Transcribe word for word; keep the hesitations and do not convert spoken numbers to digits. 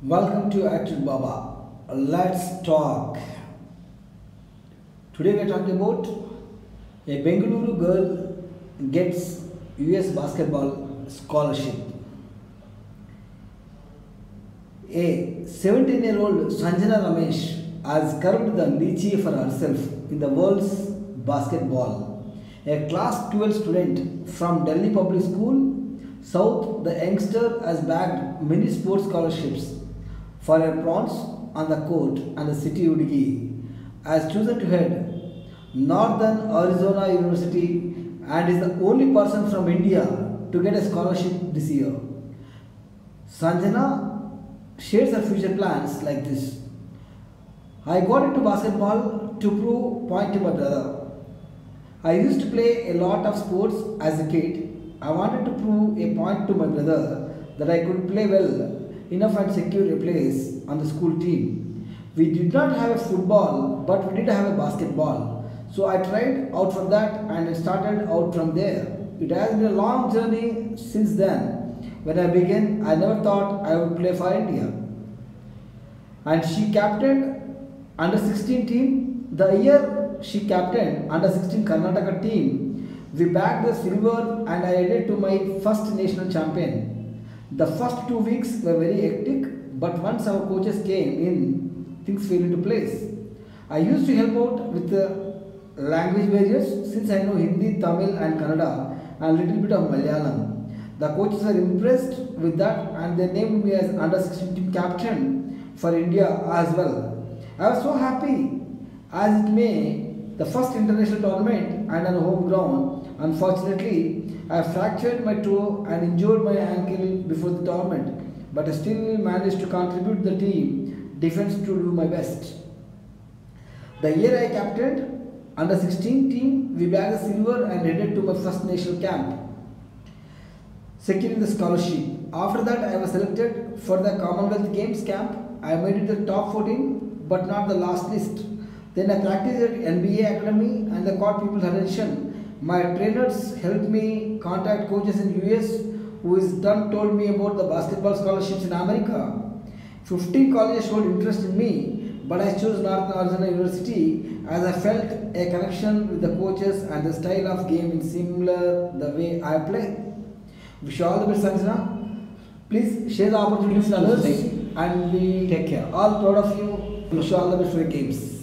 Welcome to Actor Baba. Let's talk. Today we are talking about a Bengaluru girl gets U S basketball scholarship. A seventeen year old Sanjana Ramesh has carved the niche for herself in the world's basketball. A class twelve student from Delhi Public School, South, the youngster has bagged many sports scholarships for her prowess on the court, and the city Udigi has chosen to head Northern Arizona University and is the only person from India to get a scholarship this year. Sanjana shares her future plans like this. I got into basketball to prove point to my brother. I used to play a lot of sports as a kid. I wanted to prove a point to my brother that I could play well enough and secure a place on the school team. We did not have a football, but we did have a basketball. So I tried out for that and it started out from there. It has been a long journey since then. When I began, I never thought I would play for India. And she captained under sixteen team. The year she captained under sixteen Karnataka team, we bagged the silver and I headed to my first national champion. The first two weeks were very hectic, but once our coaches came in, things fell into place. I used to help out with the language barriers since I know Hindi, Tamil and Kannada and a little bit of Malayalam. The coaches were impressed with that and they named me as under sixteen team captain for India as well. I was so happy as it may, the first international tournament and on home ground. Unfortunately, I fractured my toe and injured my ankle before the tournament, but I still managed to contribute the team defense to do my best. The year I captained under sixteen team, we bagged the silver and headed to my first national camp, securing the scholarship. After that, I was selected for the Commonwealth Games camp. I made it the top fourteen, but not the last list. Then I practiced at N B A Academy and I caught people's attention. My trainers helped me contact coaches in U S who is done told me about the basketball scholarships in America. fifteen colleges showed interest in me, but I chose Northern Arizona University as I felt a connection with the coaches and the style of game is similar the way I play. Wish you all the best, Sanjana. Please share the opportunities with others and we Take care. all proud of you. Wish you all the best for the games.